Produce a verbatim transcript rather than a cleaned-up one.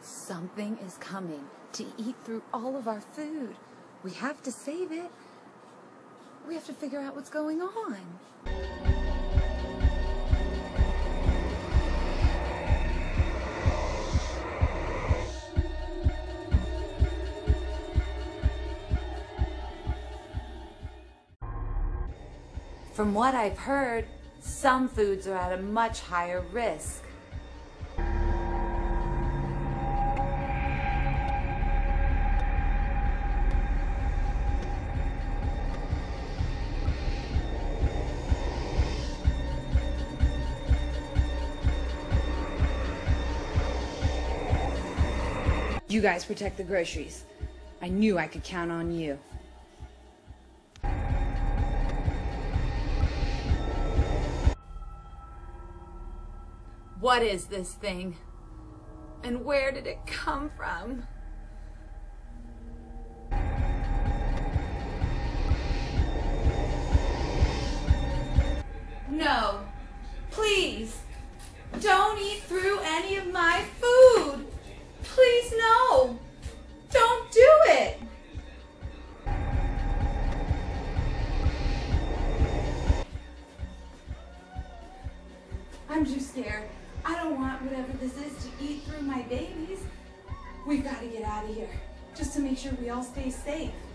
Something is coming to eat through all of our food. We have to save it. We have to figure out what's going on. From what I've heard, some foods are at a much higher risk. You guys protect the groceries. I knew I could count on you. What is this thing? And where did it come from? No, please, don't eat through any of my food. Please, no, don't do it. I'm too scared. I don't want whatever this is to eat through my babies. We've got to get out of here, just to make sure we all stay safe.